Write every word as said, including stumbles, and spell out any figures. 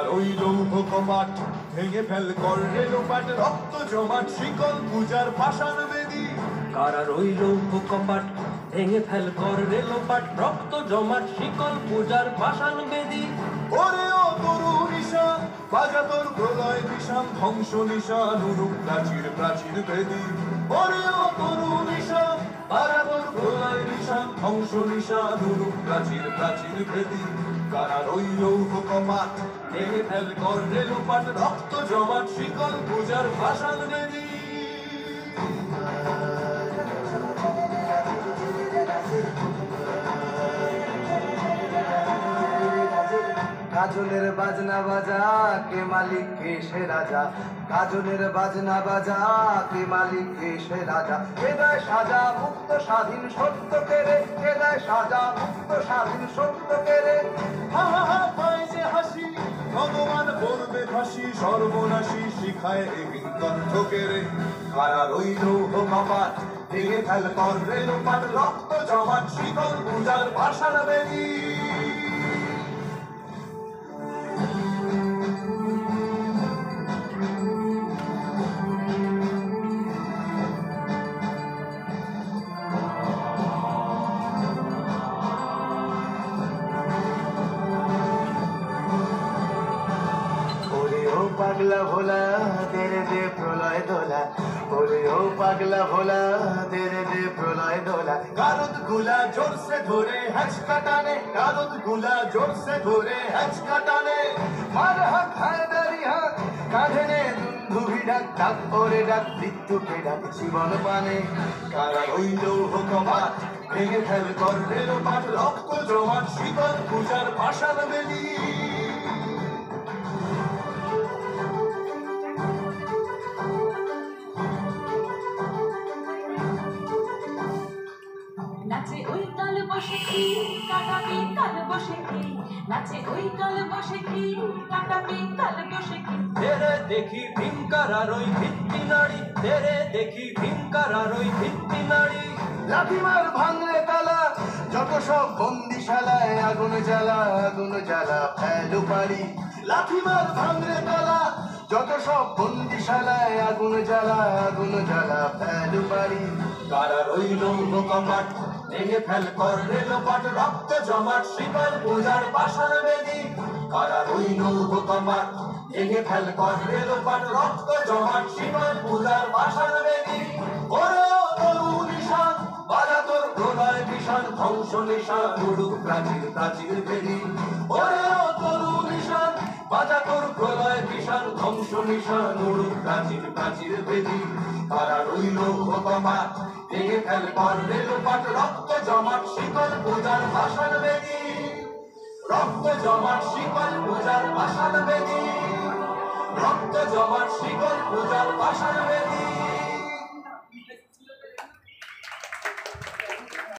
কারার ওই লৌহ কপাট ভেঙে ফেল কর রেলোপাট রক্ত জমাট শিকল পূজার পাষাণ বেদী কারার ওই লৌহ কপাট ভেঙে ফেল কর রেলোপাট রক্ত জমাট শিকল পূজার পাষাণ বেদী। ওরে ও তরু নিশান বাজা তোর প্রলয় নিশান ধ্বংস নিশান উরুক প্রাচীর প্রাচীর বেদী। ওরে ও তরু নিশান বাজা তোর প্রলয় নিশান ধ্বংস নিশান উরুক প্রাচীর প্রাচীর বেদী। কারার ওই লৌহ কপাট ভেঙে ফেল কর রেলোপাট রক্ত জমাট শিকল পূজার পাষাণ বেদী। কাজলের বাজনা বাজা কে মালিক কে সে রাজা, কাজলের বাজনা বাজা কে মালিক কে সে রাজা। কে দেয় সাজা মুক্ত স্বাধীন সত্য কেড়ে, কে দেয় সাজা মুক্ত স্বাধীন সত্য কেড়ে। হা হা হা পায় যে হাসি ভগবান করবে ফাঁসি সর্বনাশী শিখায় এবিন তথ্য কেড়ে। কারার ওই লৌহ কপাট ভেঙে ফেল কর রেলোপাট রক্ত জমাট শিকল পূজার পাষাণ বেদী। পাগলা ভোলা তেরে দে প্রলয় দোলা, ওরে ও পাগলা ভোলা তেরে দে প্রলয় দোলা। গারদ গুলা জোর সে ধরে হ্যাচকা টানে, গারদ গুলা জোর সে ধরে হ্যাচকা টানে। মার হাত হায়দারি হাত কাঁধে নে দুন্ধুভি ডাক, ডাক ওরে ডাক মৃত্যুকে ডাক জীবন পানে। কারার ওই লৌহ কপাট ভেঙে ফেল কর রেলোপাট রক্ত জমাট শিকল পূজার পাষাণ বেদী। নাচে ওই কাল বসে কি কাটাবে কাল বসে কি, নাচে ওই কাল বসে কি কাটাবে কাল বসে কি। তেরে দেখি ভীমকারার ওই ভিত্তি নাড়ি, তেরে দেখি ভীমকারার ওই ভিত্তি নাড়ি। লাঠিমার ভাঙলে তালা যত সব বন্দিশালায় আগুন জ্বালা, আগুন জ্বালা ফেলু পারি। লাঠিমার ভাঙলে তালা যত সব বন্দিশালায় আগুন জ্বালা, আগুন জ্বালা ফেলু পারি। কারার ওই লৌহ কপাট ভেঙে ফেল কর রেলোপাট রক্ত জমাট শিকল পূজার পাষাণ বেদী। কারার ওই লৌহ কপাট ভেঙে ফেল কর রেলোপাট রক্ত জমাট শিকল পূজার পাষাণ বেদী। ওরে ও তরু নিশান বাজা তোর প্রলয় নিশান ধ্বংস নিশান উড়ুক প্রাচীর প্রাচীর বেদী। ওরে ও তরু নিশান বাজা তোর প্রলয় নিশান ধ্বংস নিশান উড়ুক প্রাচীর প্রাচীর বেদী। কারার ওই লৌহ কপাট ভেঙে ফেল কর রেলোপাট রক্ত জমাট শিকল পূজার পাষাণ বেদী। রক্ত জমাট শিকল পূজার পাষাণ বেদী, রক্ত জমাট শিকল পূজার পাষাণ বেদী।